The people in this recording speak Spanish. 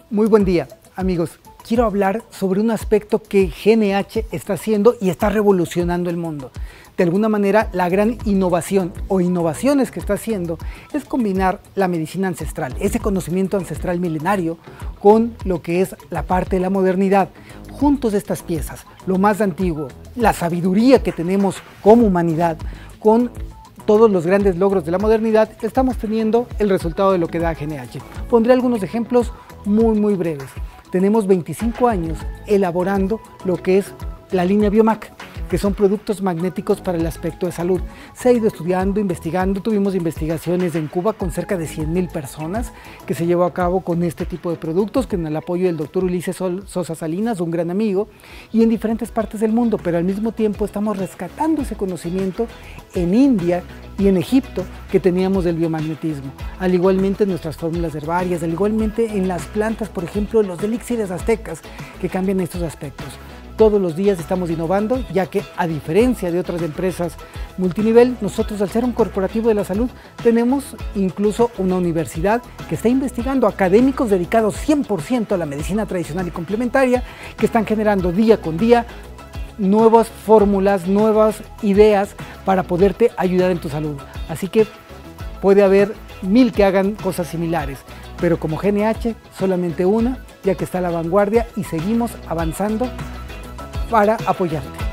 Muy buen día, amigos. Quiero hablar sobre un aspecto que GNH está haciendo y está revolucionando el mundo. De alguna manera, la gran innovación o innovaciones que está haciendo es combinar la medicina ancestral, ese conocimiento ancestral milenario, con lo que es la parte de la modernidad. Juntos estas piezas, lo más antiguo, la sabiduría que tenemos como humanidad, con todos los grandes logros de la modernidad, estamos teniendo el resultado de lo que da GNH. Pondré algunos ejemplos muy breves. Tenemos 25 años elaborando lo que es la línea Biomac, que son productos magnéticos para el aspecto de salud. Se ha ido estudiando, investigando, tuvimos investigaciones en Cuba con cerca de 100,000 personas que se llevó a cabo con este tipo de productos, con el apoyo del doctor Ulises Sosa Salinas, un gran amigo, y en diferentes partes del mundo, pero al mismo tiempo estamos rescatando ese conocimiento en India y en Egipto que teníamos del biomagnetismo, al igualmente en nuestras fórmulas herbarias, al igualmente en las plantas, por ejemplo, los elixires aztecas que cambian estos aspectos. Todos los días estamos innovando, ya que a diferencia de otras empresas multinivel, nosotros al ser un corporativo de la salud tenemos incluso una universidad que está investigando, académicos dedicados 100% a la medicina tradicional y complementaria, que están generando día con día nuevas fórmulas, nuevas ideas para poderte ayudar en tu salud. Así que puede haber 1000 que hagan cosas similares, pero como GNH solamente una, ya que está a la vanguardia y seguimos avanzando para apoyarte.